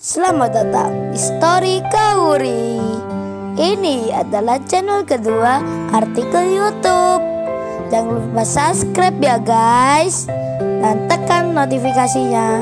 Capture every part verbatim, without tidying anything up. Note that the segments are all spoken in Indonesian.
Selamat datang di Story Kauri. Ini adalah channel kedua artikel YouTube. Jangan lupa subscribe ya guys, dan tekan notifikasinya.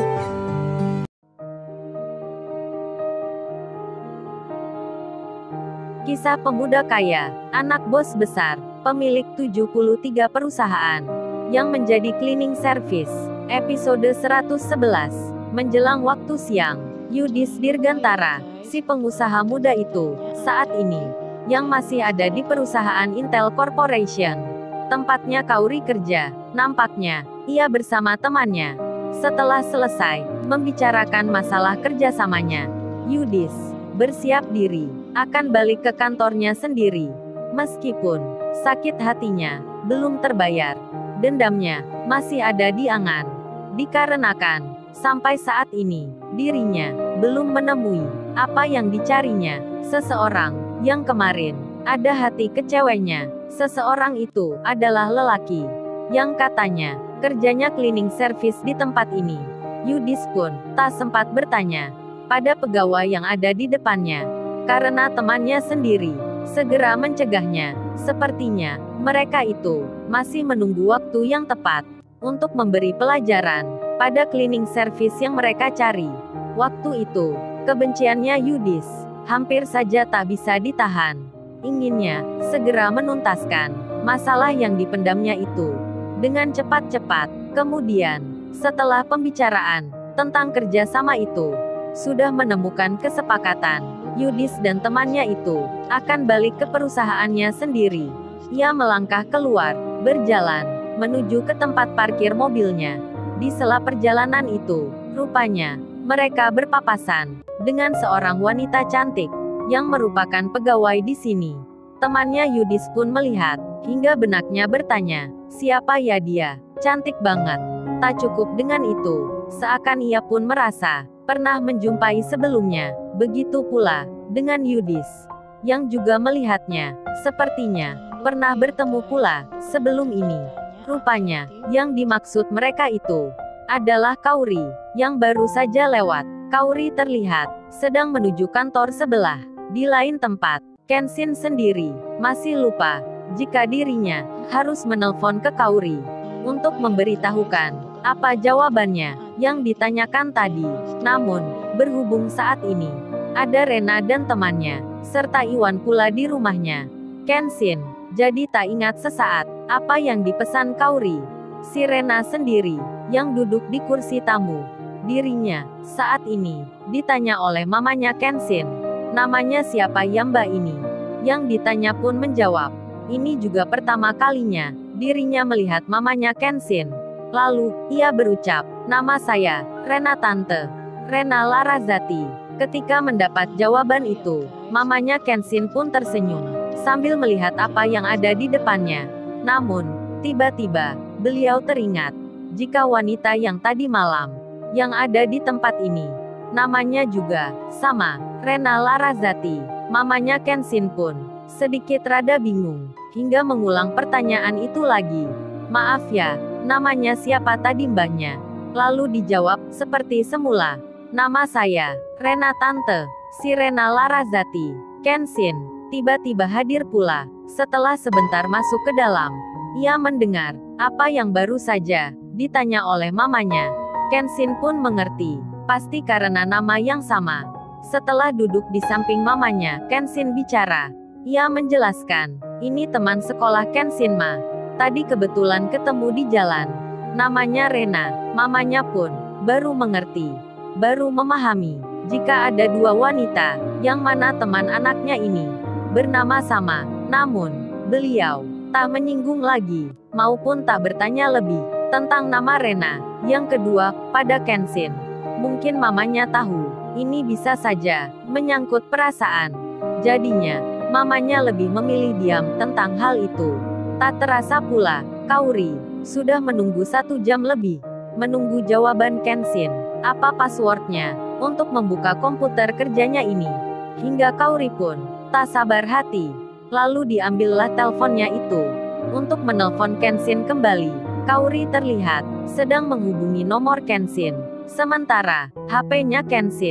Kisah pemuda kaya, anak bos besar, pemilik tujuh puluh tiga perusahaan, yang menjadi cleaning service. Episode seratus sebelas. Menjelang waktu siang, Yudis Dirgantara, si pengusaha muda itu, saat ini, yang masih ada di perusahaan Intel Corporation, tempatnya Kauri kerja. Nampaknya, ia bersama temannya. Setelah selesai membicarakan masalah kerjasamanya, Yudis bersiap diri akan balik ke kantornya sendiri. Meskipun sakit hatinya belum terbayar, dendamnya masih ada di angan, dikarenakan sampai saat ini dirinya belum menemui apa yang dicarinya, seseorang yang kemarin ada hati kecewanya. Seseorang itu adalah lelaki yang katanya kerjanya cleaning service di tempat ini. Yudis pun tak sempat bertanya pada pegawai yang ada di depannya, karena temannya sendiri segera mencegahnya. Sepertinya mereka itu masih menunggu waktu yang tepat untuk memberi pelajaran pada cleaning service yang mereka cari. Waktu itu, kebenciannya Yudis hampir saja tak bisa ditahan. Inginnya segera menuntaskan masalah yang dipendamnya itu dengan cepat-cepat. Kemudian, setelah pembicaraan tentang kerjasama itu sudah menemukan kesepakatan, Yudis dan temannya itu akan balik ke perusahaannya sendiri. Ia melangkah keluar, berjalan menuju ke tempat parkir mobilnya. Di sela perjalanan itu, rupanya mereka berpapasan dengan seorang wanita cantik yang merupakan pegawai di sini. Temannya Yudis pun melihat hingga benaknya bertanya, siapa ya dia? Cantik banget. Tak cukup dengan itu, seakan ia pun merasa pernah menjumpai sebelumnya. Begitu pula dengan Yudis yang juga melihatnya, sepertinya pernah bertemu pula sebelum ini. Rupanya, yang dimaksud mereka itu adalah Kauri, yang baru saja lewat. Kauri terlihat sedang menuju kantor sebelah. Di lain tempat, Kenshin sendiri masih lupa jika dirinya harus menelpon ke Kauri untuk memberitahukan apa jawabannya yang ditanyakan tadi. Namun, berhubung saat ini ada Rena dan temannya, serta Iwan pula di rumahnya, Kenshin jadi tak ingat sesaat apa yang dipesan Kauri. Si Rena sendiri yang duduk di kursi tamu, dirinya saat ini ditanya oleh mamanya Kenshin, namanya siapa ya mbak ini? Yang ditanya pun menjawab, ini juga pertama kalinya dirinya melihat mamanya Kenshin. Lalu ia berucap, nama saya Rena tante, Rena Larazati. Ketika mendapat jawaban itu, mamanya Kenshin pun tersenyum sambil melihat apa yang ada di depannya. Namun, tiba-tiba, beliau teringat jika wanita yang tadi malam yang ada di tempat ini, namanya juga sama, Rena Larazati. Mamanya Kenshin pun sedikit rada bingung, hingga mengulang pertanyaan itu lagi. Maaf ya, namanya siapa tadi mbahnya? Lalu dijawab, seperti semula, nama saya, Rena tante, si Rena Larazati. Kenshin tiba-tiba hadir pula. Setelah sebentar masuk ke dalam, ia mendengar apa yang baru saja ditanya oleh mamanya. Kenshin pun mengerti, pasti karena nama yang sama. Setelah duduk di samping mamanya, Kenshin bicara. Ia menjelaskan, ini teman sekolah Kenshin ma. Tadi kebetulan ketemu di jalan. Namanya Rena. Mamanya pun baru mengerti, baru memahami jika ada dua wanita, yang mana teman anaknya ini bernama sama. Namun, beliau tak menyinggung lagi, maupun tak bertanya lebih tentang nama Rena. Yang kedua, pada Kenshin, mungkin mamanya tahu ini bisa saja menyangkut perasaan. Jadinya, mamanya lebih memilih diam tentang hal itu. Tak terasa pula, Kauri sudah menunggu satu jam lebih, menunggu jawaban Kenshin apa passwordnya untuk membuka komputer kerjanya ini. Hingga Kauri pun tak sabar hati. Lalu diambillah teleponnya itu untuk menelpon Kenshin kembali. Kauri terlihat sedang menghubungi nomor Kenshin, sementara H P-nya Kenshin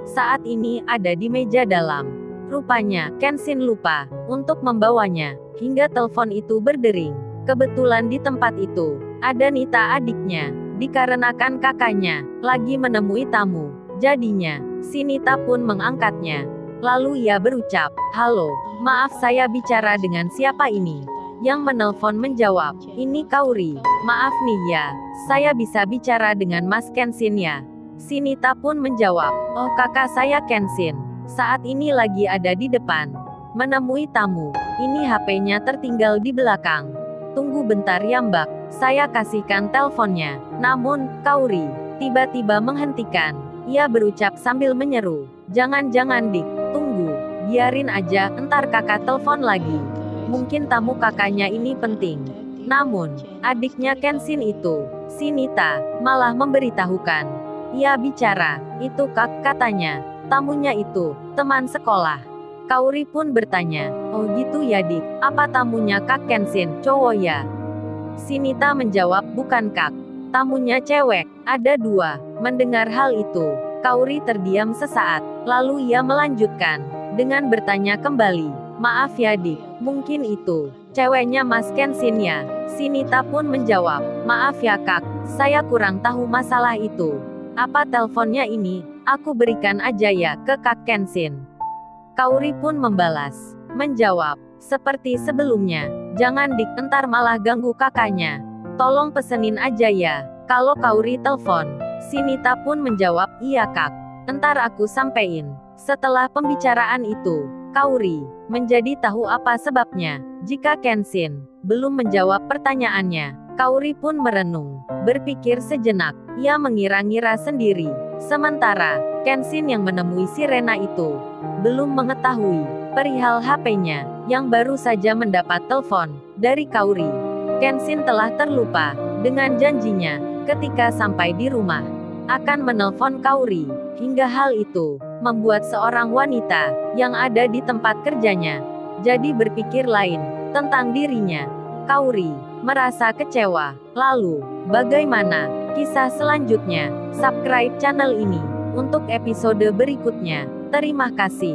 saat ini ada di meja dalam. Rupanya, Kenshin lupa untuk membawanya, hingga telepon itu berdering. Kebetulan di tempat itu, ada Nita adiknya, dikarenakan kakaknya lagi menemui tamu. Jadinya, si Nita pun mengangkatnya. Lalu ia berucap, "Halo, maaf saya bicara dengan siapa ini?" Yang menelpon menjawab, "Ini Kaori. Maaf nih ya, saya bisa bicara dengan Mas Kenshin ya?" Si Nita pun menjawab, "Oh kakak saya Kenshin. Saat ini lagi ada di depan. Menemui tamu. Ini H P-nya tertinggal di belakang. Tunggu bentar ya mbak, saya kasihkan teleponnya." Namun, Kaori tiba-tiba menghentikan. Ia berucap sambil menyeru, "Jangan-jangan dik, tunggu. Biarin aja, entar kakak telepon lagi. Mungkin tamu kakaknya ini penting." Namun, adiknya Kenshin itu, si Nita, malah memberitahukan. Ia bicara, "Itu kak," katanya. "Tamunya itu, teman sekolah." Kaori pun bertanya, "Oh gitu ya dik, apa tamunya kak Kenshin, cowok ya?" Si Nita menjawab, "Bukan kak, tamunya cewek, ada dua." Mendengar hal itu, Kaori terdiam sesaat, lalu ia melanjutkan, dengan bertanya kembali, "Maaf ya dik, mungkin itu ceweknya Mas Kenshin ya?" Si Nita pun menjawab, "Maaf ya kak, saya kurang tahu masalah itu. Apa teleponnya ini, aku berikan aja ya ke kak Kenshin." Kaori pun membalas, menjawab, "Seperti sebelumnya, jangan dik, entar malah ganggu kakaknya. Tolong pesenin aja ya." Kalau Kaori telepon, si Nita pun menjawab, "Iya kak, entar aku sampein." Setelah pembicaraan itu, Kaori menjadi tahu apa sebabnya. Jika Kenshin belum menjawab pertanyaannya, Kaori pun merenung, berpikir sejenak. Ia mengira-ngira sendiri. Sementara, Kenshin yang menemui si Rena itu belum mengetahui perihal H P-nya, yang baru saja mendapat telepon dari Kaori. Kenshin telah terlupa dengan janjinya ketika sampai di rumah akan menelpon Kaori, hingga hal itu membuat seorang wanita yang ada di tempat kerjanya jadi berpikir lain tentang dirinya. Kaori merasa kecewa. Lalu, bagaimana kisah selanjutnya? Subscribe channel ini untuk episode berikutnya. Terima kasih.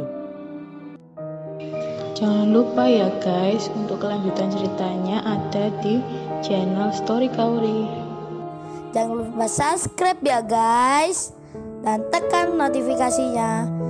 Jangan lupa ya guys, untuk kelanjutan ceritanya ada di channel Story Kaori. Jangan lupa subscribe ya guys, dan tekan notifikasinya